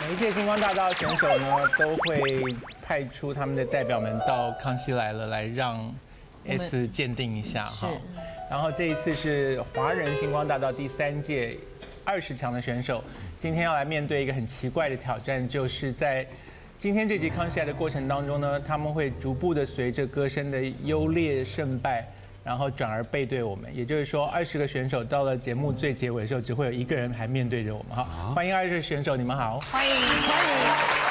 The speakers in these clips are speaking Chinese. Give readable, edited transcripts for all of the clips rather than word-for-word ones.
每一届星光大道选手呢，都会派出他们的代表们到《康熙来了》来让 S 鉴定一下哈。然后这一次是华人星光大道第3届20强的选手，今天要来面对一个很奇怪的挑战，就是在今天这集《康熙来了》的过程当中呢，他们会逐步的随着歌声的优劣胜败，然后转而背对我们。也就是说，20个选手到了节目最结尾的时候，只会有1个人还面对着我们哈。欢迎20个选手，你们好。 欢迎欢迎。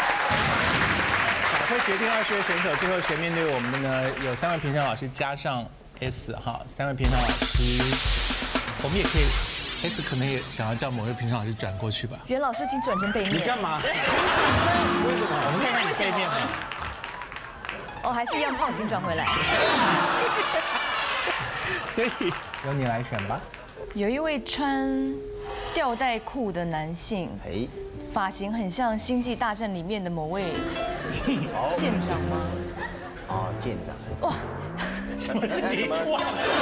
好，会决定20位选手最后谁面对我们的呢？有3位评审老师加上 S 哈，3位评审老师，我们也可以。S 可能也想要叫某位评审老师转过去吧。 袁老师，请转成背面。 你干嘛？ 为什么？我们看看你背面呢？ 哦，还是一样胖，请转回来。 所以由你来选吧。 有一位穿吊带裤的男性，发型很像《星际大战》里面的某位舰长吗？ 哦，舰长。 哇， 什么事情？哇，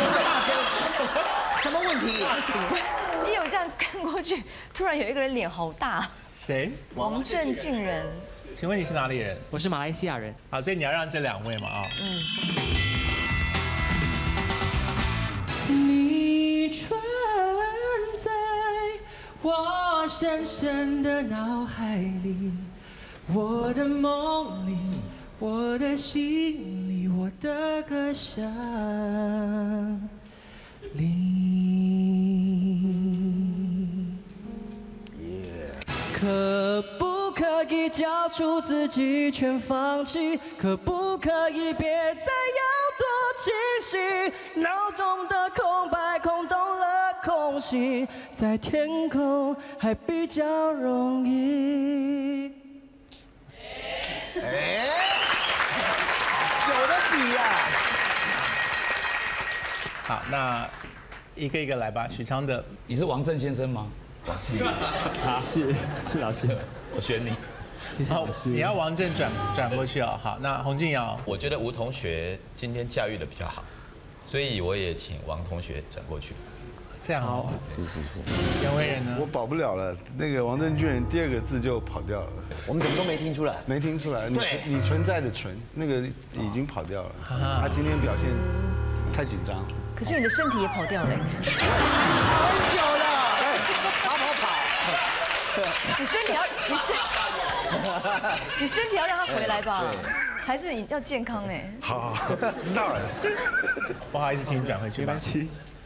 什么问题？ 你有这样看过去，突然有一个人脸好大。 谁？ 王正俊人。 请问你是哪里人？ 我是马来西亚人。 好，所以你要让这2位嘛啊。 你存在我深深的脑海里，我的梦里，我的心里，我的歌声里。可不可以交出自己全放弃？可不可以别再要多清晰？脑中的空白空洞了空隙，在天空还比较容易。 哎，有的比呀。 好，那一个一个来吧。许昌德， 你是王震先生吗？ 是老师， 我选你。 谢谢老师。 你要王震转过去哦。好，那洪敬尧， 我觉得吴同学今天驾驭的比较好，所以我也请王同学转过去。 这样好。 是。 袁惟仁呢？ 我保不了了，那个王正俊人第2个字就跑掉了。 我们怎么都没听出来？ 没听出来，你存在的存，那个已经跑掉了。他今天表现太紧张。 可是你的身体也跑掉了。 很久了，跑。 你身体要让他回来吧，还是你要健康哎。 好，知道了。 不好意思，请你转回去吧。 没关系。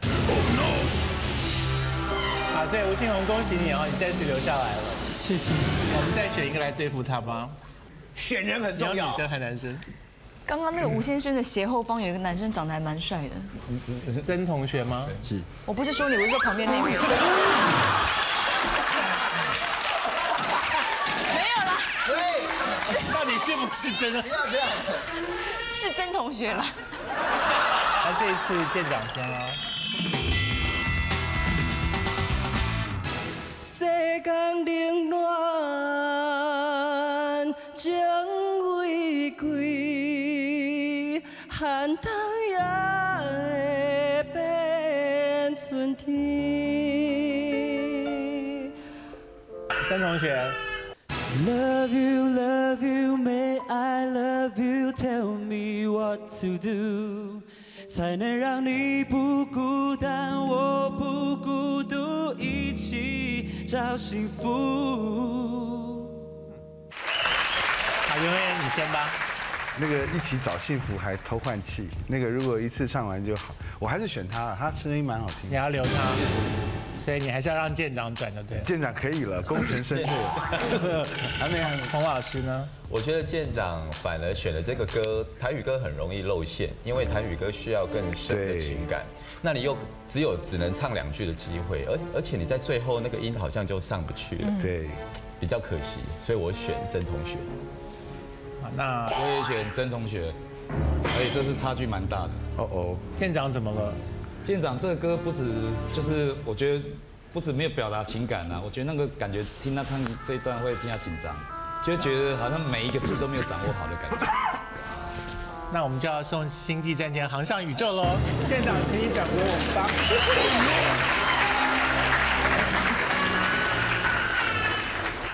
好，所以吴庆宏，恭喜你哦，你暂时留下来了。 谢谢。 我们再选一个来对付他吧。 选人很重要。 你要女生还男生？ 刚刚那个吴先生的斜后方有一个男生长得还蛮帅的。 曾同学吗？ 是。 我不是说你，我是说旁边那位。 到底是不是真的？ 不要这样。 是曾同学了。 那这一次舰长先啦。 世间冷暖情为贵，寒冬也会变春天。 曾同学。 Love you, may I love you? Tell me what to do， 才能让你不孤单，我不孤独，一起找幸福。 好，袁惟仁你先吧。 那个一起找幸福还偷换气，那个如果一次唱完就好，我还是选他了，他声音蛮好听。 你要留他。所以你还是要让舰长转就对了。 舰长可以了，功成身退。还没。 洪老师呢？ 我觉得舰长反而选了这个歌，台语歌很容易露馅，因为台语歌需要更深的情感，那你又只能唱2句的机会，而且你在最后那个音好像就上不去了， 对， 比较可惜，所以我选曾同学。 好，那我也选曾同学，而且这次差距蛮大的。 舰长怎么了？ 舰长这个歌不止，就是我觉得不止没有表达情感啊，我觉得那个感觉听他唱这一段会听他紧张，就会觉得好像每一个字都没有掌握好的感觉。 那我们就要送星际战舰航向宇宙喽！舰长，请你转给我们吧。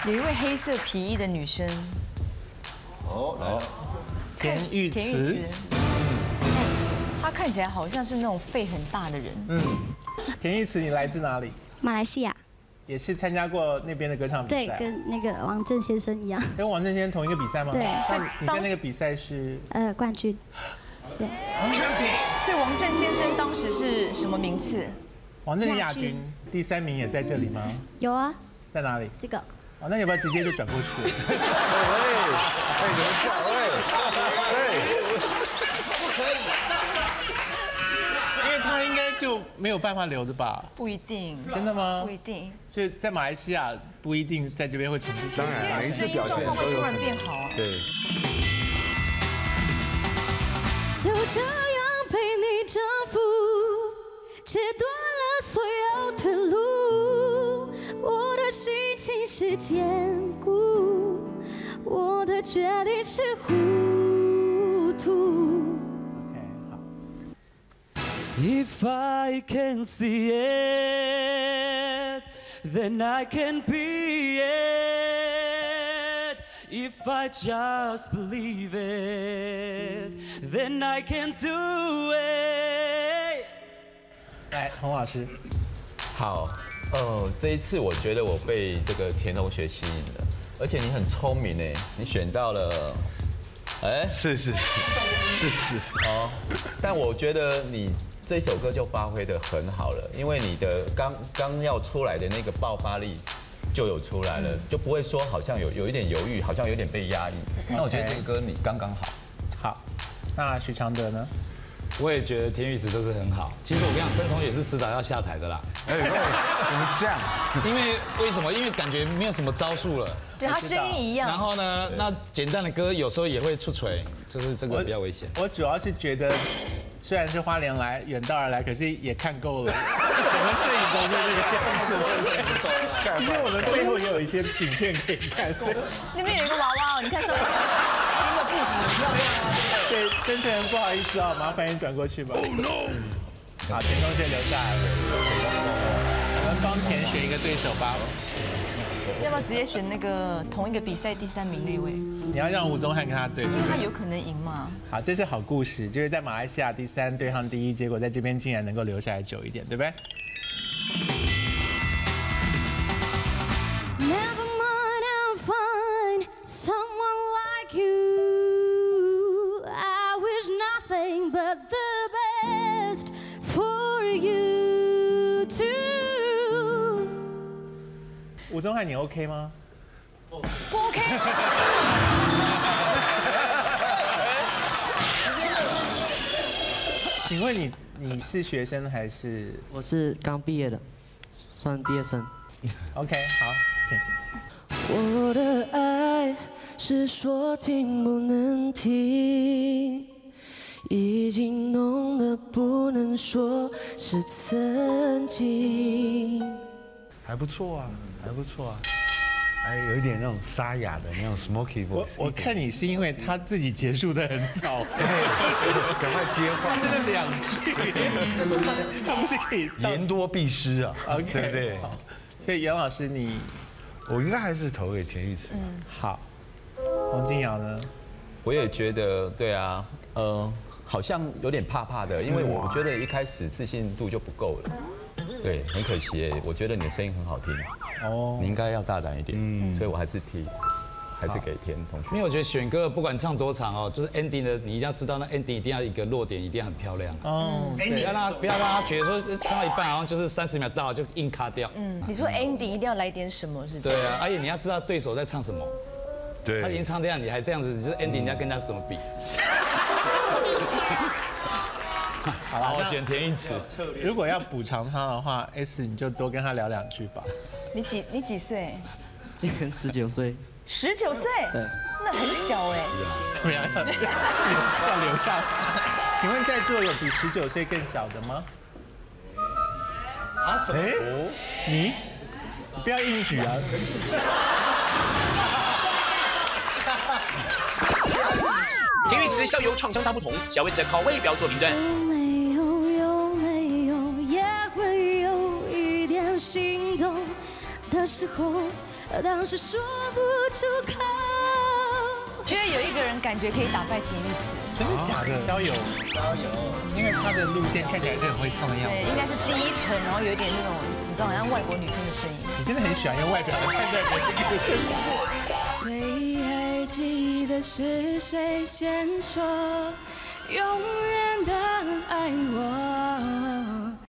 有一位黑色皮衣的女生。 哦，来了。 田玉慈。 她看起来好像是那种肺很大的人。 田玉慈，你来自哪里？ 马来西亚。 也是参加过那边的歌唱比赛。 对，跟那个王震先生一样。 跟王震先生同一个比赛吗？ 对。 你在那个比赛是？ 冠军。对。 所以王震先生当时是什么名次？ 王震亚军，第3名也在这里吗？ 有啊。 在哪里？ 这个。 哦，那要不要直接就转过去？ 怎么讲？ 不可以。 因为他应该就没有办法留的吧？ 不一定。 真的吗？ 不一定。 就在马来西亚不一定在这边会重复。 当然，每一次表现都会突然变好啊。 对。 就这样被你征服，切断了所有退路。我的心情是坚固，我的决定是糊涂。 If I can see it, then I can be it. If I just believe it, then I can do it. 来，洪老师。 好，这一次我觉得我被这个田同学吸引了，而且你很聪明哎，你选到了， 是哦，但我觉得你这首歌就发挥得很好了，因为你的刚要出来的那个爆发力就有出来了，就不会说好像有一点犹豫，好像有点被压抑。那我觉得这个歌你刚刚好。 好，那许常德呢？ 我也觉得田玉慈这是很好。其实我跟你讲，曾同学是迟早要下台的啦。 怎么这样？ 因为什么？因为感觉没有什么招数了。 对他声音一样。 然后呢，那简单的歌有时候也会出锤，就是这个比较危险。 我主要是觉得，虽然是花莲来远道而来，可是也看够了我们摄影棚的那个样子。其实我们背后也有一些景片可以看。 那边有一个娃娃哦，你看上面新的布景很漂亮啊。 对，真诚不好意思啊，麻烦你转过去吧。好，田同学留下来了，我们帮田选一个对手吧。 要不要直接选那个同一个比赛第3名那位？ 你要让吴宗翰跟他对， 因为他有可能赢嘛。 好，这是好故事，就是在马来西亚第3对上第1，结果在这边竟然能够留下来久一点，对不对？ Never mind, I'll find someone like you. I wish nothing but the best for you too. 吴宗翰，你 OK 吗？ 不 OK。 请问你是学生还是？ 我是刚毕业的，算毕业生。 OK， 好，请。 我的爱是说停不能停，已经浓得不能说是曾经。 还不错啊，还不错啊，还有一点那种沙哑的那种 smoky voice。 我看你是因为他自己结束的很早， 就是赶快接话， 真的2句，他不是可以言多必失啊。 OK， 对不对？ 所以袁老师你， 我应该还是投给田玉慈。 好，洪金瑶呢？ 我也觉得，对啊，好像有点怕怕的，因为我觉得一开始自信度就不够了。对，很可惜耶，我觉得你的声音很好听，你应该要大胆一点，所以我还是给田同学。 因为我觉得选歌不管唱多长哦，就是 ending 的，你一定要知道那 ending 一定要一个落点，一定要很漂亮。 哦， 不要让他觉得说唱到一半好像就是30秒到了就硬卡掉。 你说 ending 一定要来点什么，是不是？ 对啊，而且你要知道对手在唱什么。 对， 他已经唱这样，你还这样子，你这 ending 你要跟人家怎么比？ 好了， 我选田玉慈。 如果要补偿他的话 ，S 你就多跟他聊2句吧。 你几岁？ 今年19岁。 19岁？ 对。 那很小哎。 怎么样？要留下来？请问在座有比19岁更小的吗？啊？什么？你不要硬举啊！ 田玉慈校友唱腔大不同，小 S 的考位标作评断。 有没有也会有一点心动的时候， 当时说不出口。 觉得有一个人感觉可以打败铁玉子， 真的假的？交友，因为他的路线看起来是很会唱的样子。 对，应该是低沉，然后有一点那种，你知道，好像外国女生的声音。 你真的很喜欢用外表来判断人的一个真实。 谁还记得是谁先说永远的爱我？